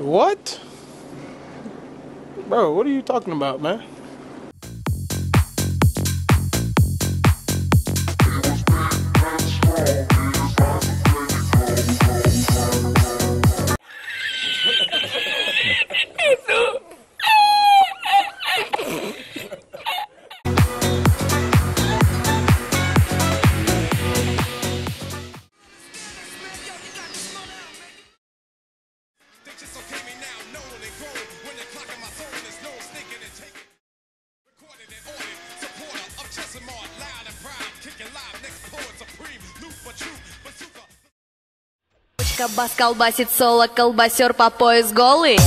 what? Bro, what are you talking about, man? Бас колбасит соло, колбасер по пояс голый.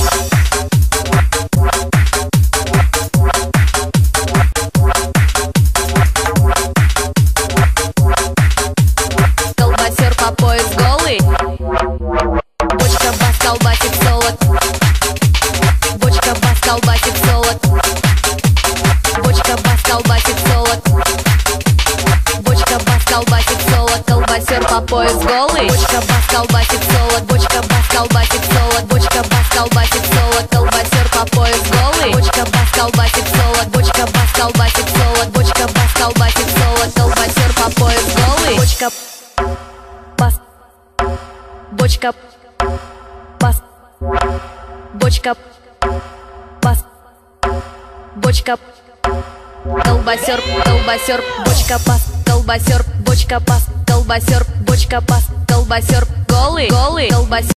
Колбасер по пояс голый. Бочка бас колбасит соло. Бочка бас колбасит соло. Бочка бас колбасит соло. Бочка бас колбасит соло, колбасер по пояс голый. Бочка бас колбасит соло, бочка бас колбасит соло, бочка бас колбасит соло, колбасер по пояс голый. Бочка бас колбасит соло, бочка бас колбасит соло, бочка бас колбасит соло, колбасер по пояс голый. Бочка бас, бочка бас, бочка бас, бочка. Колбасер, колбасер, бочка бас, колбасер, бочка бас, колбасер, бочка бас, колбасер, голый, голый, колбасер.